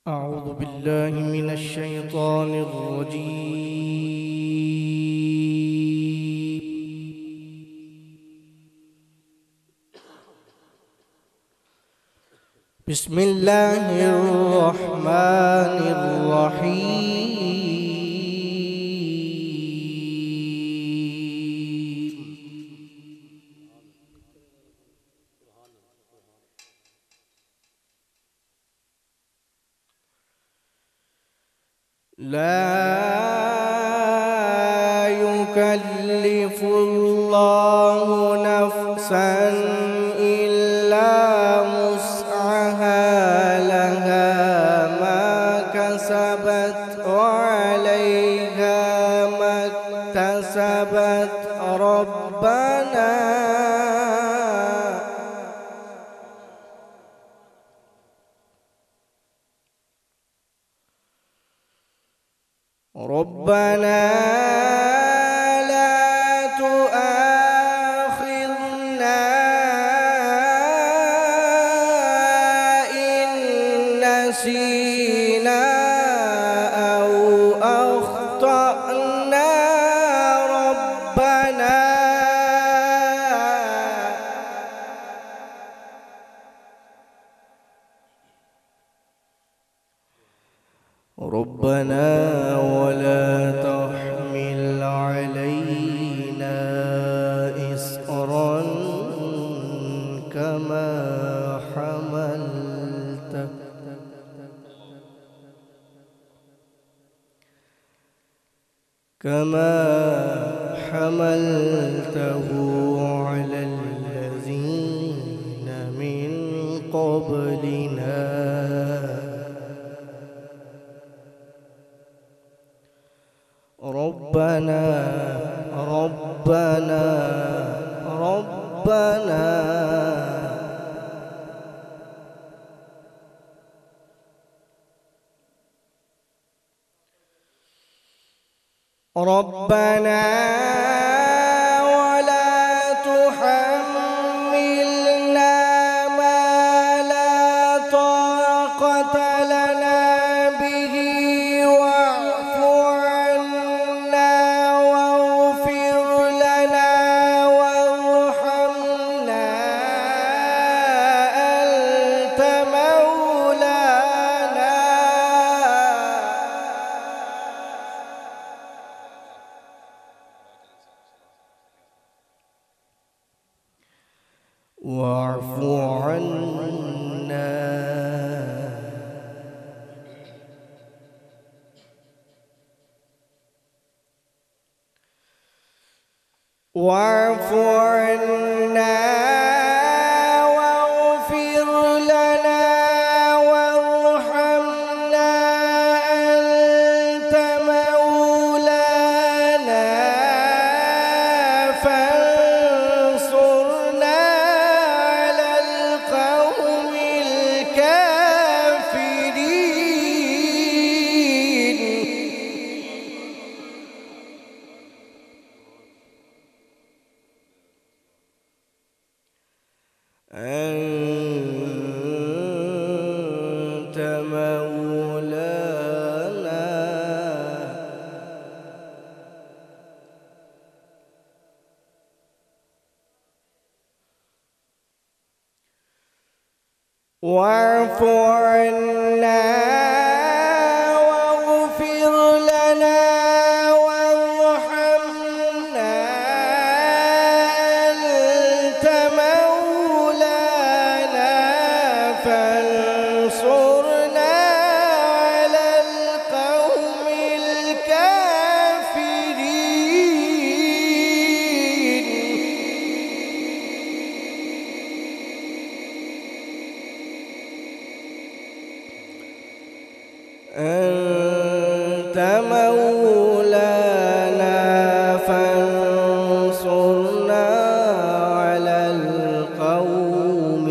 أعوذ بالله من الشيطان الرجيم. بسم الله الرحمن الرحيم. لا يكلف الله نفسا إلا وسعها لها ما كسبت وعليها ما اكتسبت ربنا لا تؤاخذنا إن نسينا أو أخطأنا ربنا ولا تحمل علينا إصرا كما حملته على الذين من قبلنا ربنا ولا تحملنا ما لا طاقة لنا به واعف عنا واغفر لنا وارحمنا أنت مولانا واعف عنا واغفر لنا وارحمنا أنت مولانا فانصرنا على القوم الكافرين أنت مولانا واعف عنا واغفر لنا وارحمنا أنت مولانا فانصرنا على القوم الكافرين أنت مولانا فانصرنا على القوم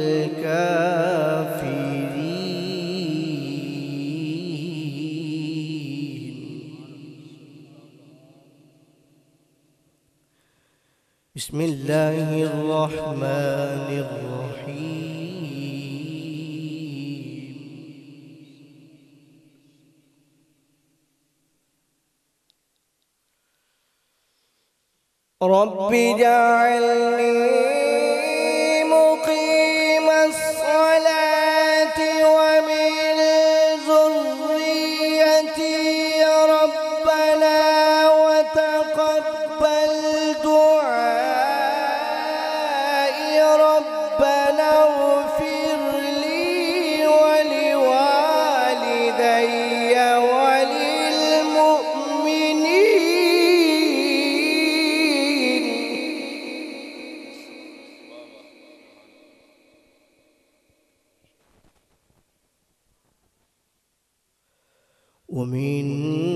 الكافرين. بسم الله الرحمن الرحيم. رب اجعلني مقيم الصلاة ومن ذريتي ربنا وتقبل دعائي ربنا اغفر لي ولوالدي وللمؤمنين ومن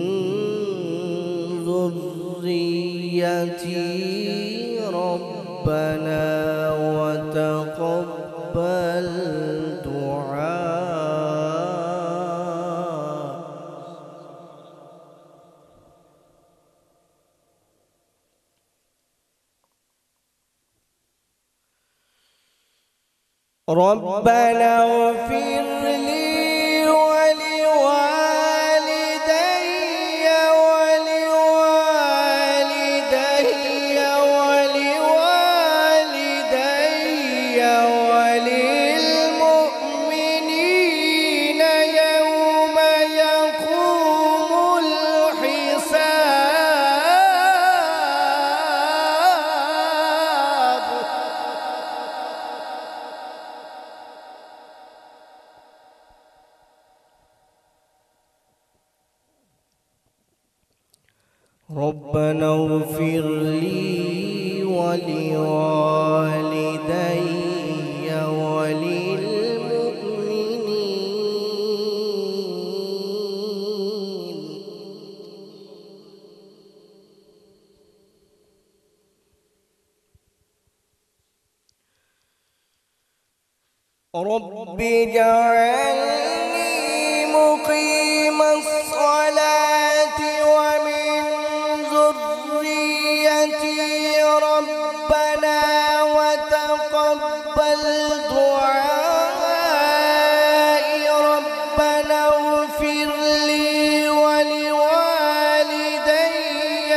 ذريتي ربنا وتقبل دعاء ربنا اغفر لي ولوالدي وللمؤمنين يوم يقوم الحساب ربنا اغفر لي ولوالدي وللمؤمنين رب اجعلني مقيم الصلاة ومن ذريتي ربنا وتقبل دعائي ربنا اغفر لي ولوالدي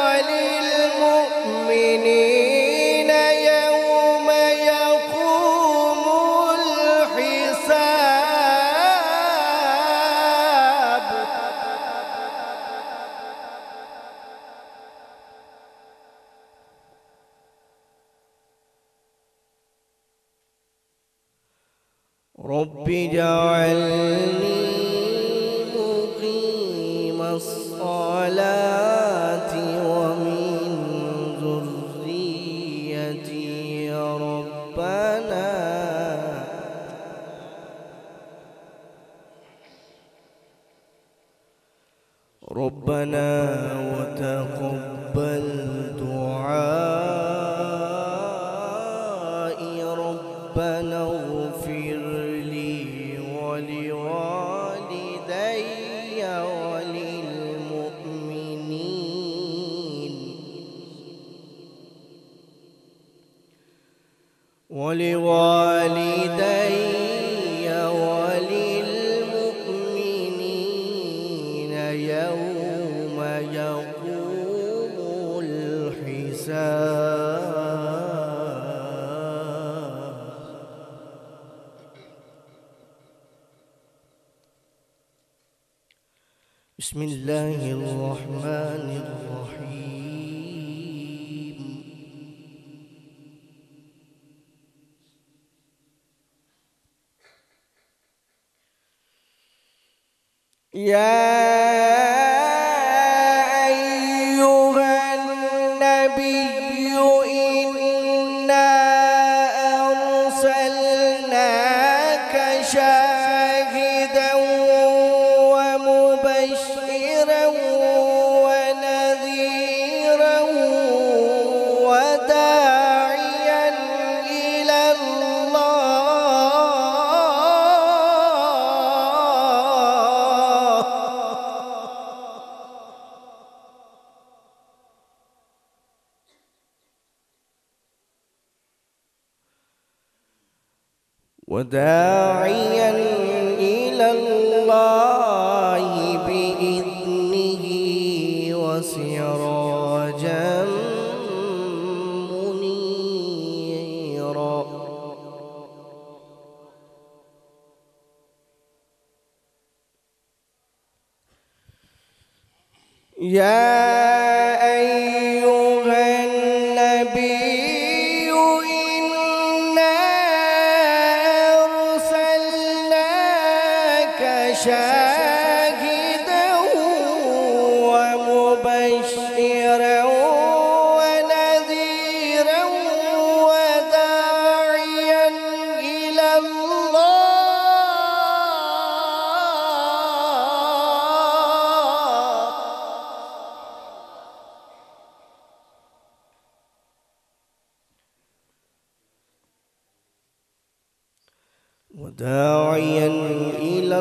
وللمؤمنين يوم يقوم الحساب رب اجعلني مقيم الصلاة ومن ذريتي ربنا وتقبل دعائي ربنا اغفر لي ولوالدي وللمؤمنين يوم يقوم الحساب بسم الله الرحمن الرحيم يا أيها النبي إنا أرسلناك شاهدا ومبشرا ونذيرا وداعيا إلى الله بإذنه وسراجا يا أيها النبي إنا أرسلناك شاهدا ومبشرا ونذيرا وداعيا إلى الله وداعيا إلى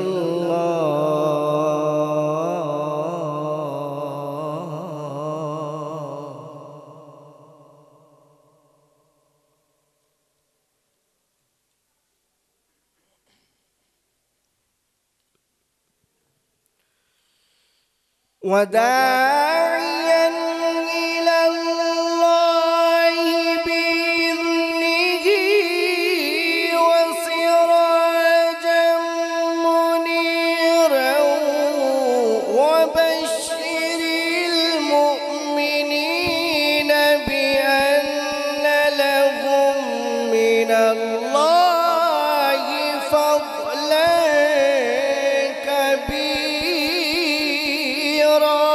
وداعيا إلى الله بإذنه وسراجا منيرا وبشر المؤمنين بأن لهم من الله فضلا كبيرا.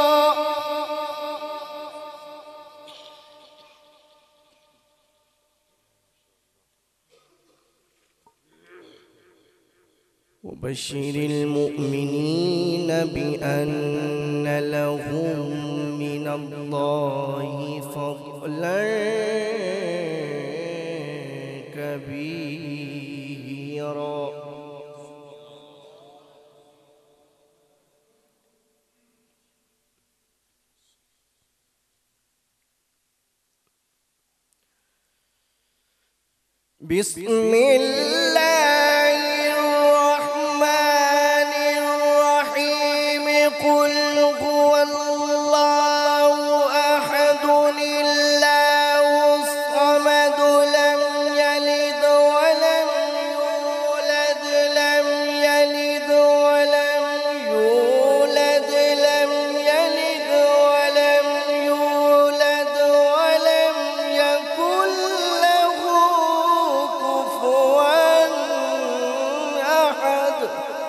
وبشر المؤمنين بأن لهم من الله فضلا كبيرا. بسم الله الرحمن الرحيم. قل هو الله أحد الله الصمد لم يلد ولم يولد لم يلد ولم يولد لم يلد ولم يولد ولم يكن له كفوا أحد.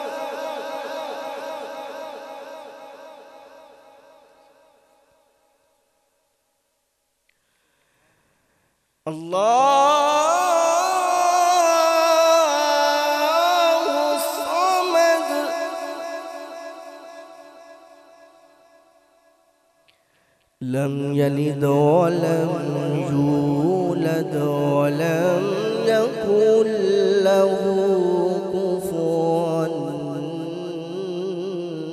الله الصمد لم يلد ولم يولد ولم يكن له كفوا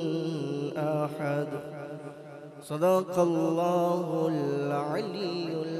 أحد. صدق الله العلي العظيم.